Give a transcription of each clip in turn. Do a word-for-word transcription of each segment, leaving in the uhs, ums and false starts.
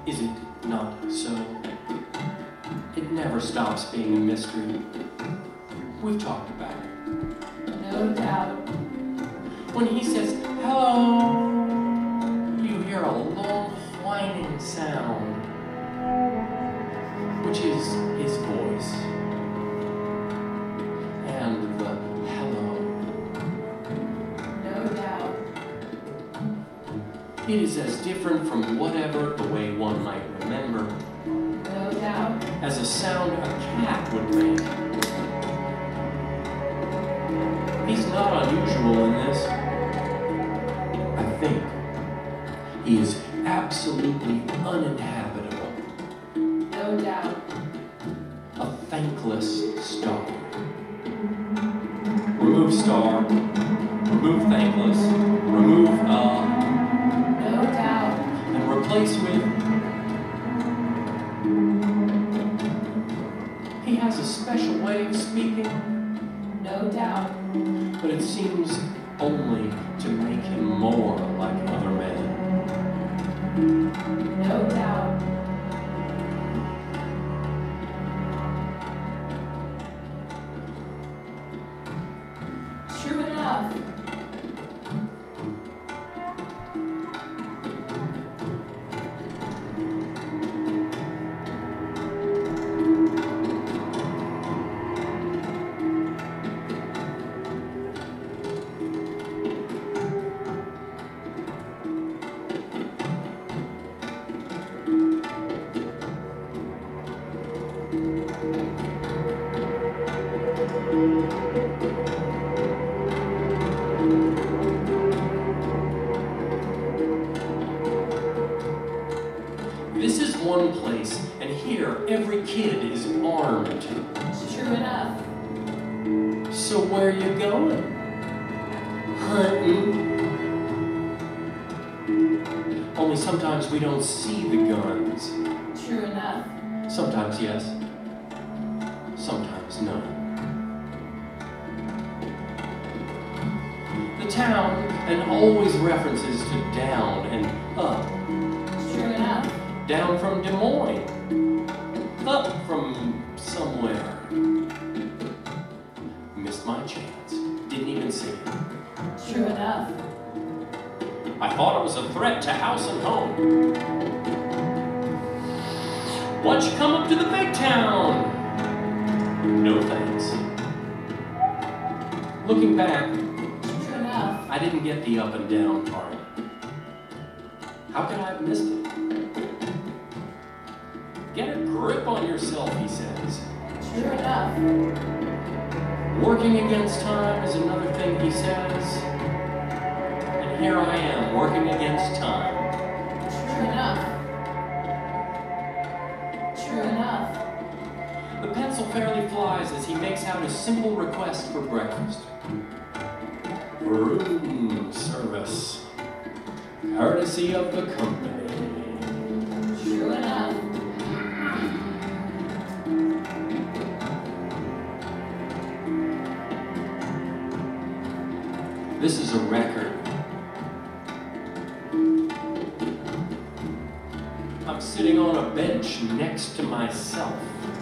Is it not so? It never stops being a mystery. We've talked about it. No doubt. When he says, hello, you hear a long whining sound, which is his voice. And the hello. No doubt. It is as different from whatever the way one might remember No doubt. as a sound a cat would make. He's not unusual in this. I think he is absolutely uninhabitable. No doubt. A thankless star. Remove star. Remove thankless. Remove uh. No doubt. And replace with. He has a special way of speaking. No doubt. But it seems only to make him more like other men. No doubt. True enough. This is one place, and here every kid is armed. True enough. So where you going? Hunting. Only sometimes we don't see the guns. True enough. Sometimes yes, sometimes no. The town, and always references to down and up. True enough. Down from Des Moines. Up from somewhere. Missed my chance. Didn't even see it. True enough. I thought it was a threat to house and home. Why don't you come up to the big town? No thanks. Looking back, True enough. I didn't get the up and down part. How could I have missed it? Get a grip on yourself, he says. True enough. Working against time is another thing he says. And here I am, working against time. True enough. True enough. The pencil fairly flies as he makes out a simple request for breakfast. Room service. Courtesy of the company. True enough. This is a record. I'm sitting on a bench next to myself.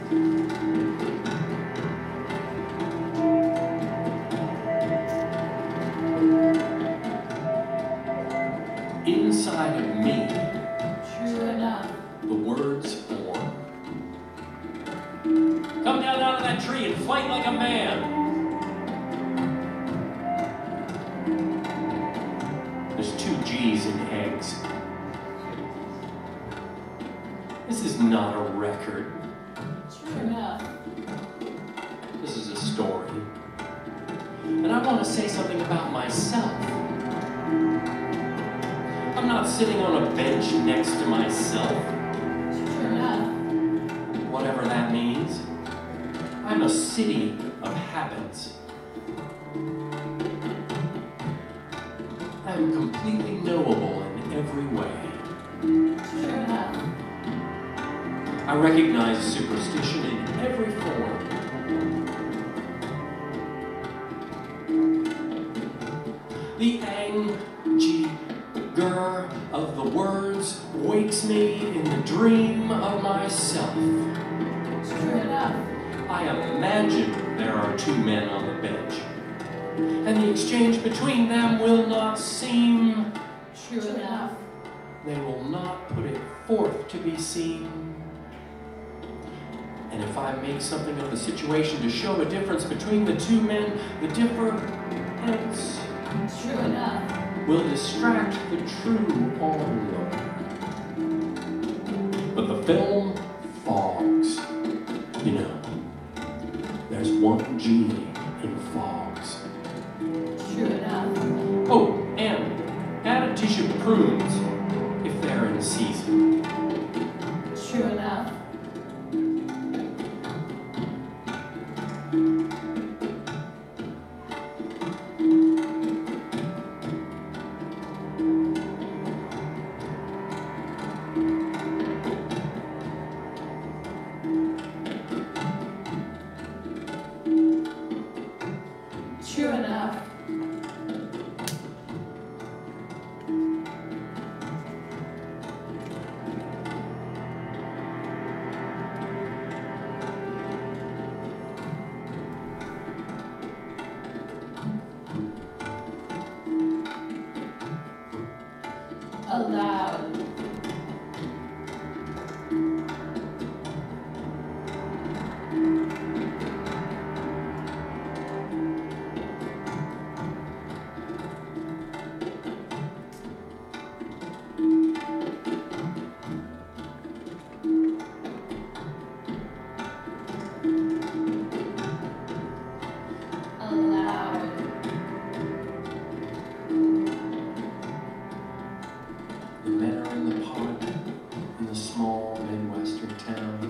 Inside of me, True enough. the words form. Come down out of that tree and fight like a man. There's two G's in eggs. This is not a record. True enough. This is a story. And I want to say something about myself. I'm not sitting on a bench next to myself. True enough. Whatever that means. I'm a city of habits. I'm completely knowable in every way. True enough. I recognize superstition in every form. The anger of the words wakes me in the dream of myself. True enough. I imagine there are two men on the bench, and the exchange between them will not seem. True enough. They will not put it forth to be seen. And if I make something of the situation to show a difference between the two men, the difference True enough. will distract the true onlooker. But the film fogs. You know, there's one G in fogs. True enough. Oh, and add a dish of prunes if they're in season. True enough. True enough. Allowed. Allowed. The men are in the park in the small Midwestern town.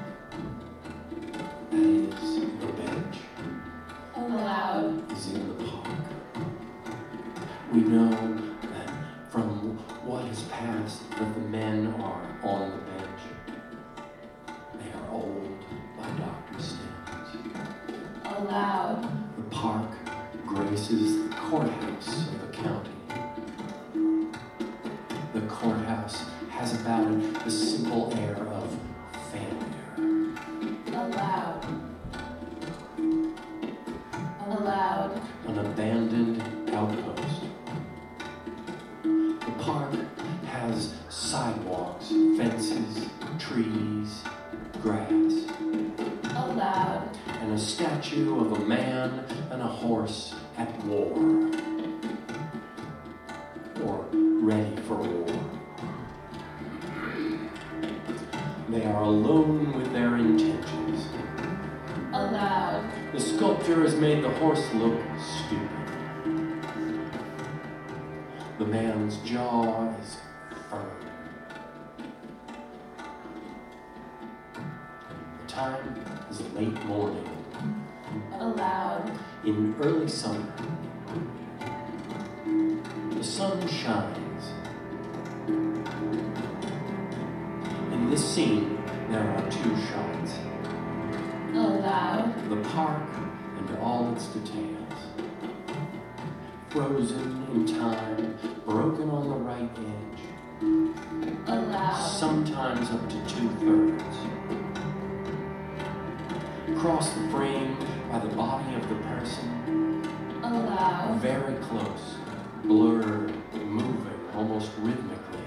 That is, the bench Allowed. is in the park. We know that from what has passed that the men are on the bench. They are old by doctor's standards. Allowed. The park graces the courthouse of the county. The courthouse has about it the simple air of failure. Allowed. Allowed. An abandoned outpost. The park has sidewalks, fences, trees, grass, Allowed. and a statue of a man and a horse at war. Or ready for war. They are alone with their intentions. Allowed. The sculptor has made the horse look stupid. The man's jaw is firm. The time is late morning Allowed. in early summer. The sun shines. In this scene, there are two shots. Allowed. The park and all its details. Frozen in time, broken on the right edge. Allowed. Sometimes up to two-thirds. Across the frame by the body of the person. Allowed. Very close, blurred, moving almost rhythmically.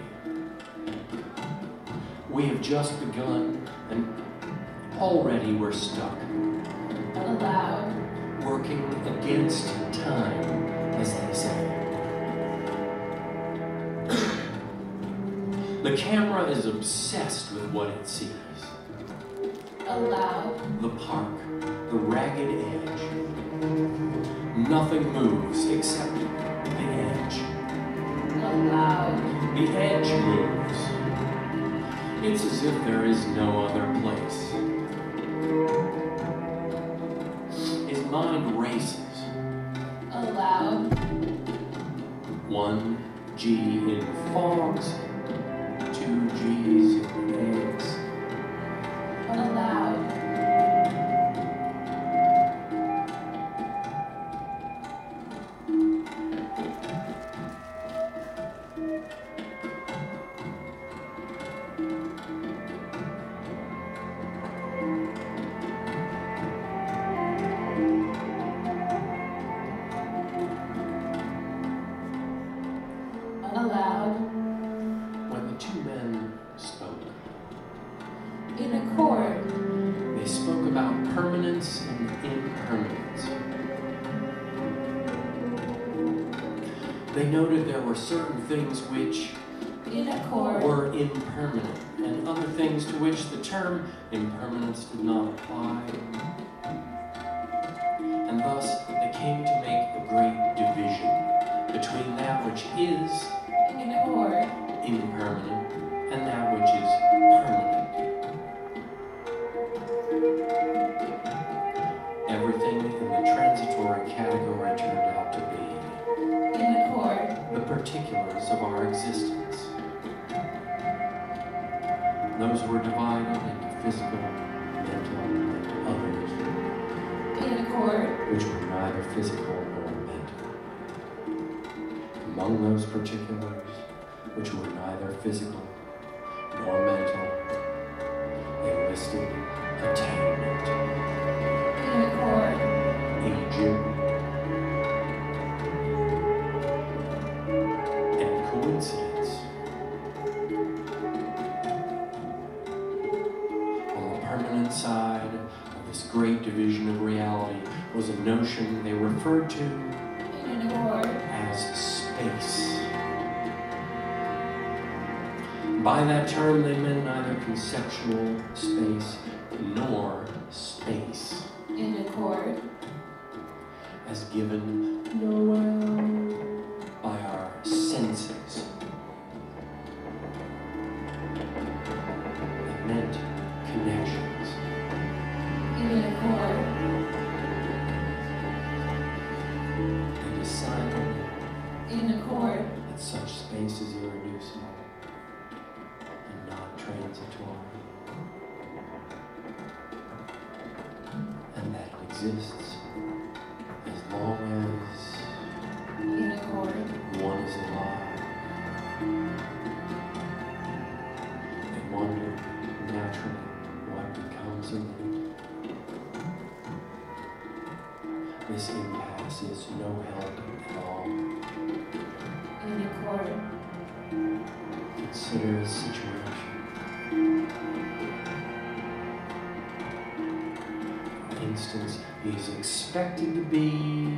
We have just begun, and already we're stuck, Allowed. working against time, as they say. The camera is obsessed with what it sees. Allowed. The park, the ragged edge. Nothing moves except the edge. Allowed. The edge moves. It's as if there is no other place. His mind races. Allowed. One G in fogs, two G's in eggs. Allowed. They noted there were certain things which in accord, were impermanent, and other things to which the term impermanence did not apply. And thus they came to make a great division between that which is in accord, impermanent and that which is permanent. Everything in the transitory category turned out to be in accord, the particulars of our existence. Those were divided into physical, mental, and others, in accord, which were neither physical nor mental. Among those particulars, which were neither physical nor mental, they listed attainment, in accord, aging, and coincidence. On the permanent side of this great division of reality was a notion they referred to in accord, as space. By that term, they meant neither conceptual space nor space, in accord, as given Noel by our senses. It meant connections. in accord, They decided in accord, that such space is irreducible and not transitory, and that it exists as long as in accord, one is alive. They wondered naturally what becomes of it. This impasse is no help at all. in accord, Consider the situation. For instance, he is expected to be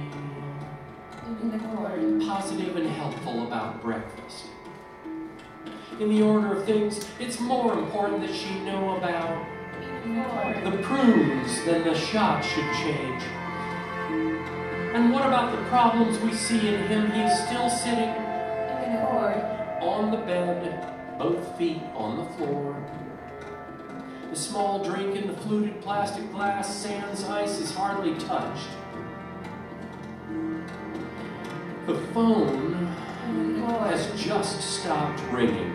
in accord, positive and helpful about breakfast. In the order of things, it's more important that she know about in accord, the prunes than the shot should change. And what about the problems we see in him? He's still sitting in accord, on the bed, both feet on the floor. The small drink in the fluted plastic glass sans ice is hardly touched. The phone in accord, has just stopped ringing.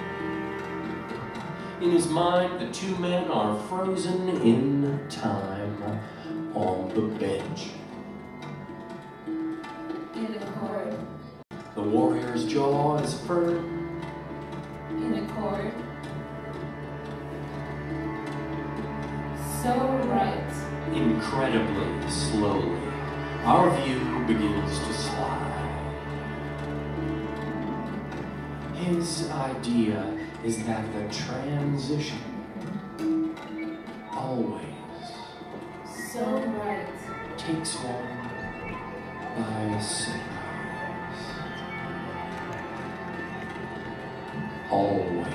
In his mind, the two men are frozen in time on the bench. in accord, The warrior's jaw is firm. in accord, so right, Incredibly slowly, our view begins to slide. His idea is that the transition always so right, takes one by surprise. Always.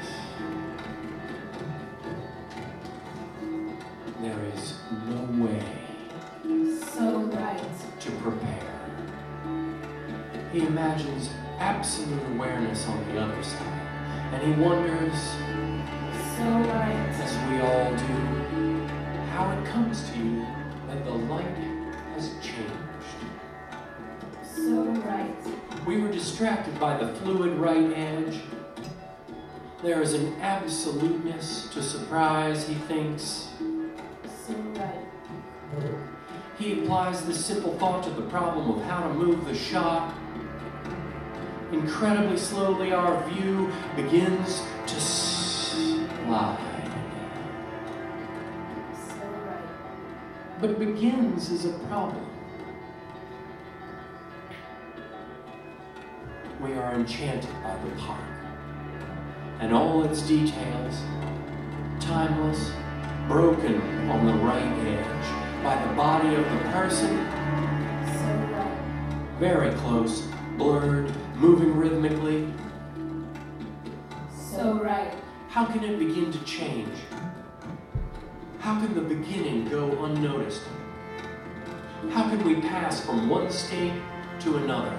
There is no way so right, to prepare. He imagines absolute awareness on the other side, and he wonders, so right, as we all do, how it comes to you that the light has changed. so right, We were distracted by the fluid right edge. There is an absoluteness to surprise, he thinks. so right, He applies this simple thought to the problem of how to move the shot. Incredibly slowly, our view begins to slide. so right, But begins is a problem. We are enchanted by the park and all its details, timeless, broken on the right edge by the body of the person, so right, very close blurred, moving rhythmically. So right. How can it begin to change? How can the beginning go unnoticed? How can we pass from one state to another?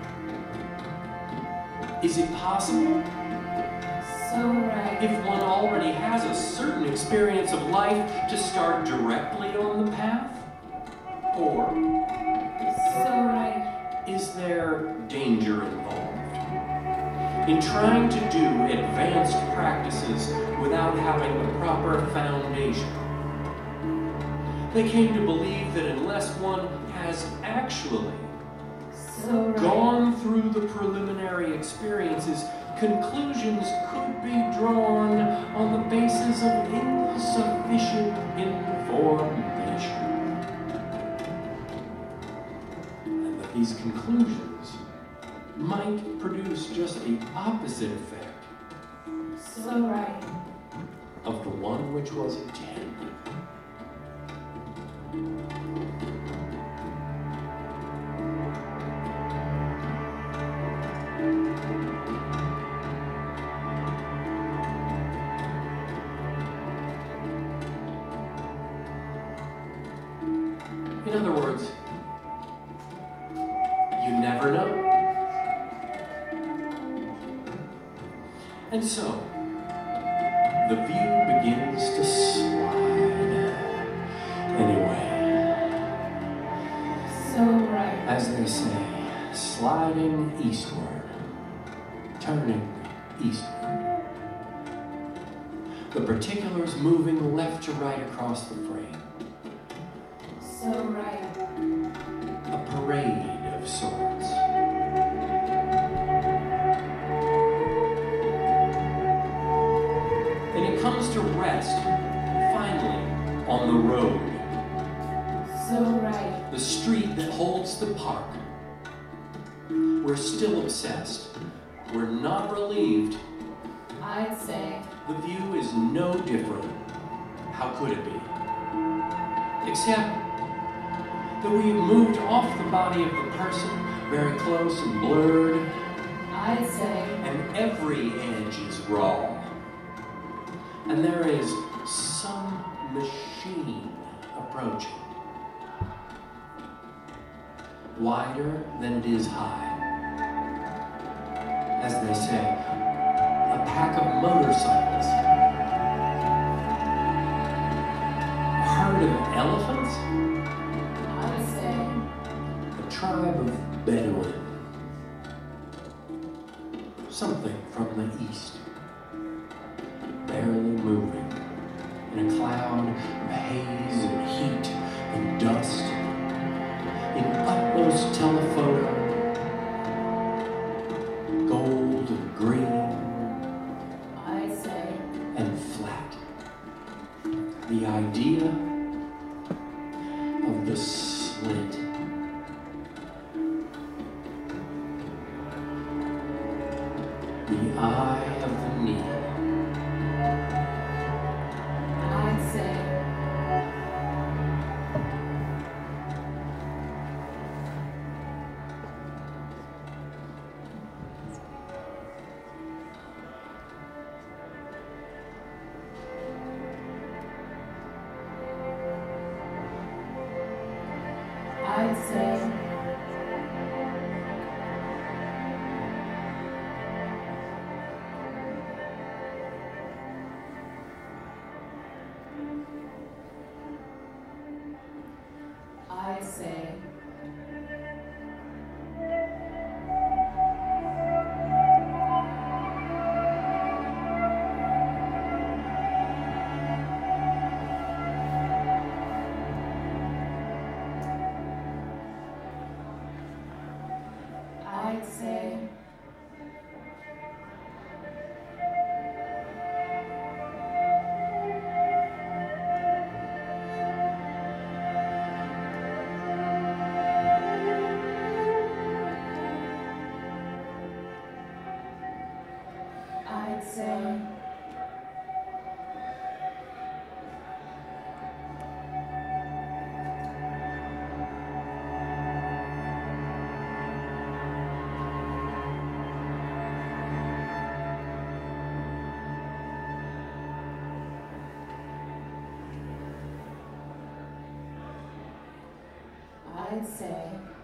Is it possible? So right. If one already has a certain experience of life to start directly on the path? Or So right. is there danger involved in trying to do advanced practices without having the proper foundation? They came to believe that unless one has actually So right. gone through the preliminary experiences, conclusions could be drawn on the basis of insufficient information. And that these conclusions might produce just the opposite effect So right. of the one which was intended. In other words, you never know. And so, the view begins to slide. Anyway, So right. as they say, sliding eastward, turning eastward. The particulars moving left to right across the frame. So right. A parade of sorts. And it comes to rest, finally, on the road. So right. The street that holds the park. We're still obsessed. We're not relieved. I'd say. The view is no different. How could it be? Except that we have moved off the body of the person, very close and blurred, I'd say. and every edge is raw. And there is some machine approaching. Wider than it is high. As they say, a pack of motorcycles. A herd of elephants? I'd say. A tribe of Bedouin. Something from the east. Barely moving. In a cloud of haze and heat and dust. In utmost telephoto. Gold and green. I'd say. And flat. The idea of the slit. The eye of the needle. I'd say. I'd say